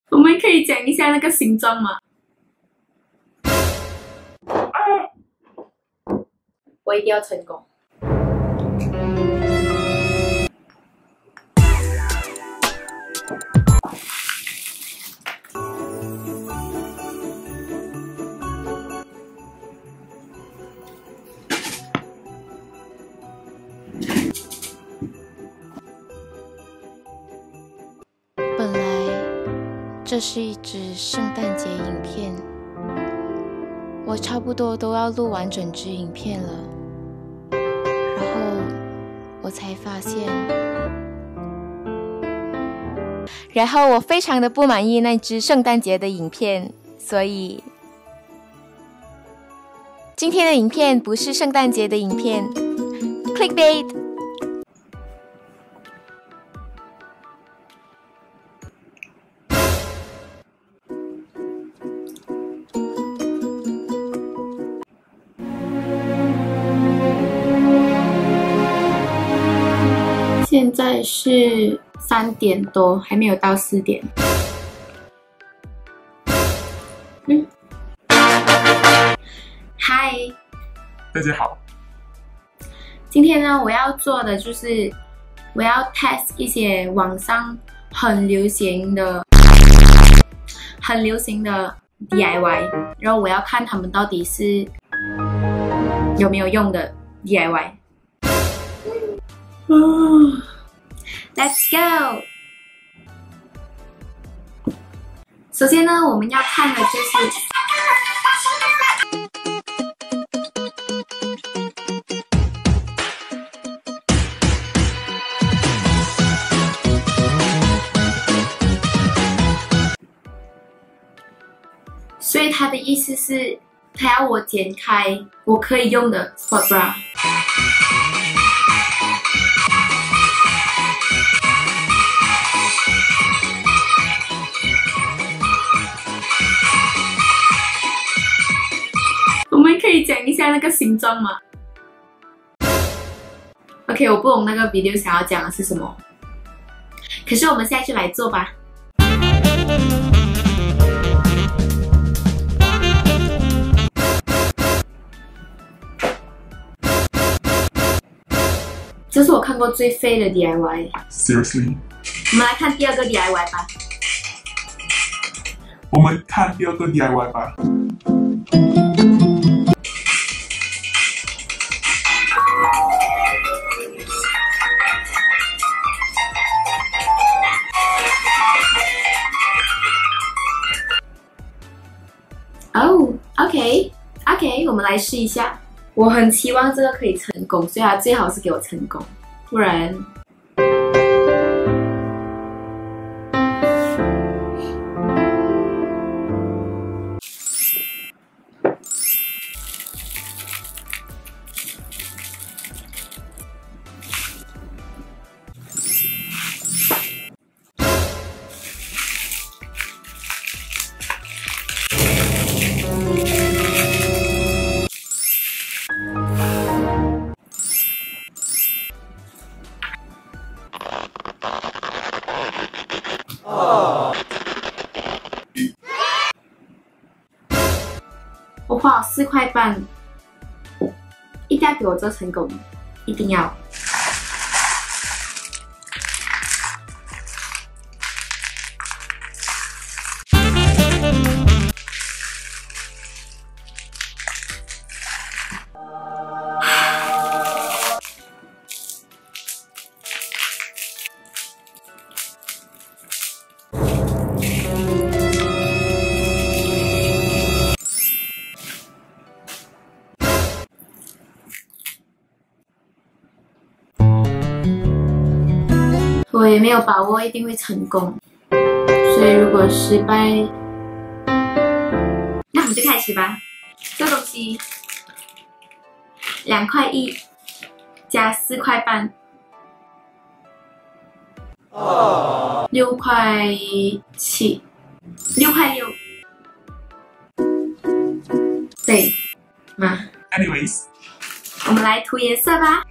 我们可以讲一下那个形状吗？我一定要成功。 本来这是一支圣诞节影片，我差不多都要录完整支影片了，然后我才发现，然后我非常的不满意那支圣诞节的影片，所以今天的影片不是圣诞节的影片 ，clickbait。 现在是3点多，还没有到4点。嗨， 大家好。 今天呢，我要做的就是我要 test 一些网上很流行的 DIY， 然后我要看他们到底是有没有用的 DIY。Let's go！ 首先呢，我们要看的就是所以他的意思是，他要我剪开我可以用的 sport bra。我们可以讲一下那个形状吗 ？OK， 我不懂那个 video 想要讲的是什么，可是我们现在就来做吧。这是我看过最废的 DIY。Seriously？ 我们来看第二个 DIY 吧。 我们看第二个 DIY 吧。 哦 ，OK， 我们来试一下。我很期望这个可以成功，所以它最好是给我成功，不然。我花了4块半，一定要给我做成功，一定要。我也没有把握一定会成功，所以如果失败，那我们就开始吧。这个东西2块1加4块半，6块7，6块6，对吗 ？Anyways， 我们来涂颜色吧。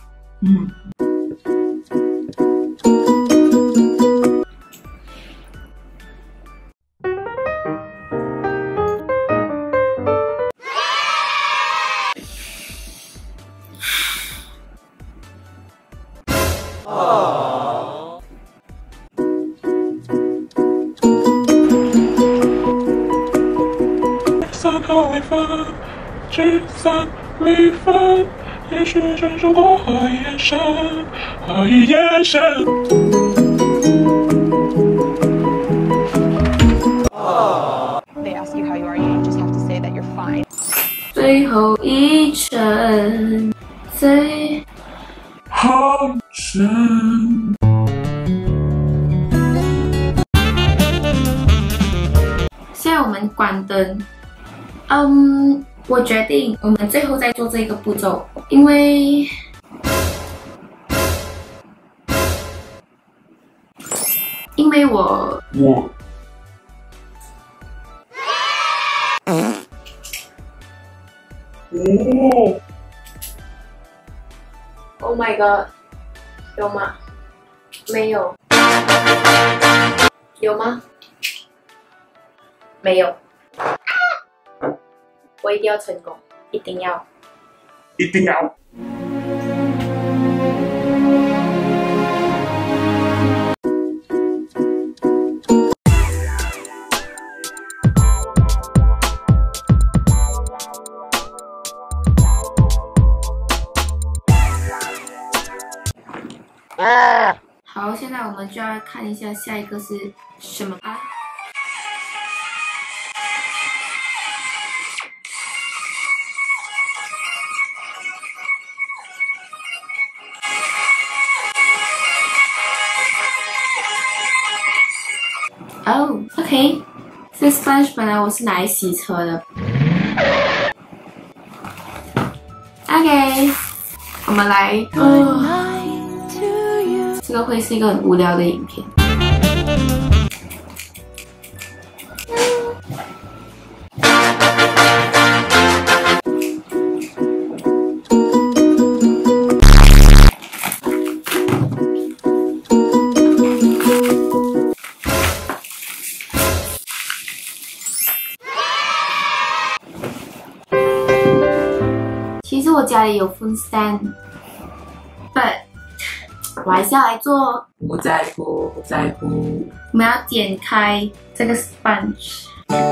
好微分，聚散离分，也许珍珠过何以眼神，何以眼神。 They ask you how you are, you just have to say that you're fine. 最后一程，最好深。 现在我们关灯。我决定我们最后再做这个步骤，因为我，Oh my god， 有吗？没有，有吗？没有。我一定要成功，一定要， 一定要。 好，现在我们就要看一下下一个是什么啊？哦 ，OK， 这 sponge 本来我是拿来洗车的。OK， 我们来，这个会是一个很无聊的影片。其实我家里有风扇 ，but 我还是要来做。 不在乎，不在乎。 我们要剪开这个 sponge。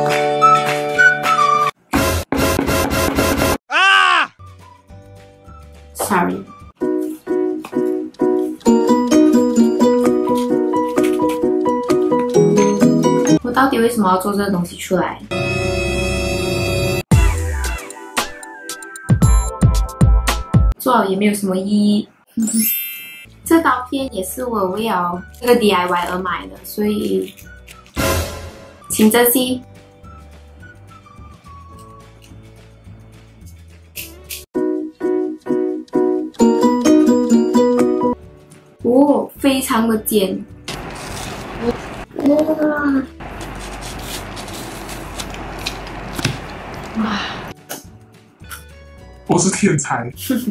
啊 ！Sorry。我到底为什么要做这个东西出来？做好也没有什么意义。这刀片也是我为了这个 DIY 而买的，所以请珍惜。哦，非常的尖。哇！ 我是天才。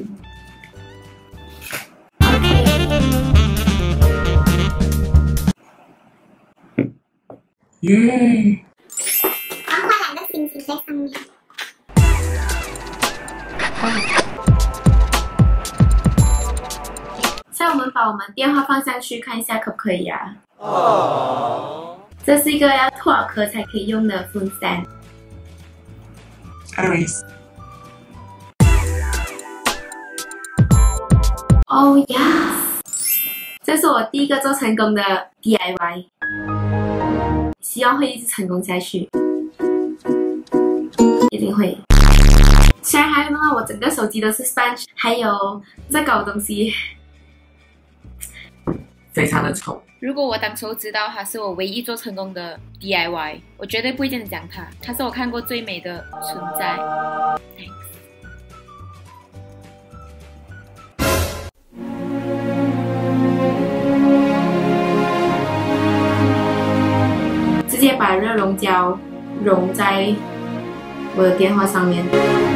耶！ 然后画2个星星在上面。 现在我们把我们电话放上去看一下可不可以啊？这是一个要多少颗才可以用的风扇。 Anyways。 Oh yes！ 这是我第一个做成功的 DIY， 希望会一直成功下去，一定会。虽然还弄到我整个手机都是 sponge， 还有这个东西， 非常的丑。 如果我当初知道它是我唯一做成功的 DIY， 我绝对不会这样讲它。它是我看过最美的存在。 直接把热熔胶融在我的电话上面。